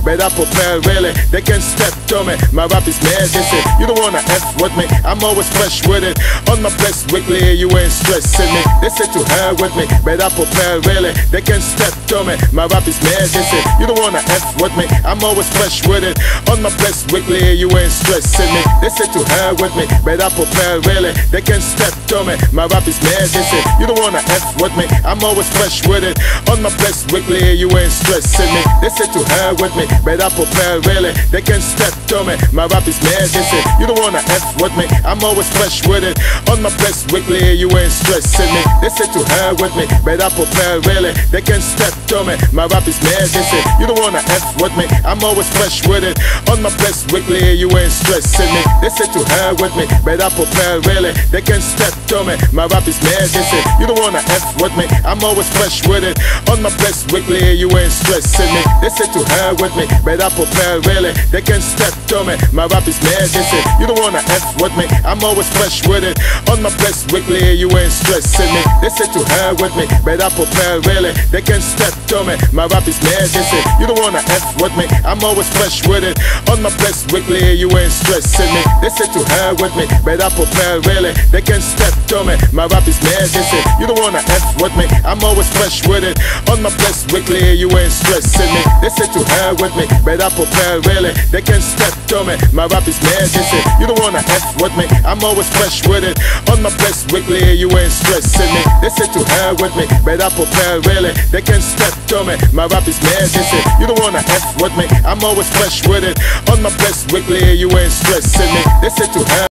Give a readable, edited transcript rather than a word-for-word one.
better prepare really. They can step to me, my rap is magic. You don't wanna F with me, I'm always fresh with it. On my best weekly, you ain't stressing me. They say to her with me, better prepare really. They can step to me, my rap is magic. You don't wanna F with me, I'm always fresh with it. On my best weekly, you ain't stressing me. They say to her with me, better prepare really. They can step to me, my rap is magic. You don't wanna F with me, I'm always fresh with it. On my best weekly, you ain't stressing me. They say to her with me, better prepare really. They can step to me, my rap is magic. You don't wanna F with me, I'm always fresh with it. On my best weekly, you ain't stressing me. They say to her with me, better prepare really. They can step to me, my rap is magic. You don't wanna F with me, I'm always fresh with it. On my best weekly, you ain't stressing me. They say to her with me, better prepare really. They can step to me, my rap is magic. You don't wanna F with me, I'm always fresh with it. On my best weekly, you ain't stressing me. They say to her with me, better prepare really. They can step to me, my rap is magic. You don't wanna F with me, I'm always fresh with it. On my best weekly, you ain't stressing me. They say to her with me, better prepare really. They can step to me, my rap is magic. You don't wanna F with me, I'm always fresh with it. On my best weekly, you ain't stressing me. They say to her with me, better prepare really. They can step to me, my rap is magic. You don't wanna F with me, I'm always fresh with it. On my best weekly, you ain't stressing me. They say to her with me, better prepare really. They can step to me, my rap is magic. You don't wanna F with me, I'm always fresh with it. On my best weekly, you ain't stressing me. They say to her with me, better prepare really. They can step to me, my rap is magic. You don't wanna F with me, I'm always fresh with it. On my best weekly, you ain't stressing me. They say to her